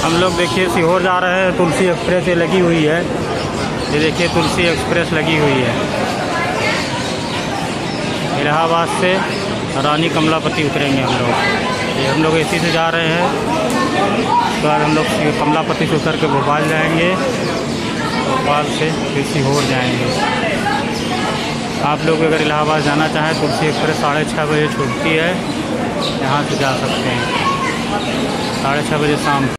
हम लोग देखिए सीहोर जा रहे हैं, तुलसी एक्सप्रेस ये लगी हुई है। ये देखिए तुलसी एक्सप्रेस लगी हुई है। इलाहाबाद से रानी कमलापति उतरेंगे हम लोग। ये हम लोग एसी से जा रहे हैं। उसके बाद हम लोग कमलापति से उतर के भोपाल जाएंगे, भोपाल से फिर सीहोर जाएंगे। आप लोग अगर इलाहाबाद जाना चाहें, तुलसी एक्सप्रेस 6:30 बजे छूटती है, यहाँ से जा सकते हैं 6:30 बजे शाम।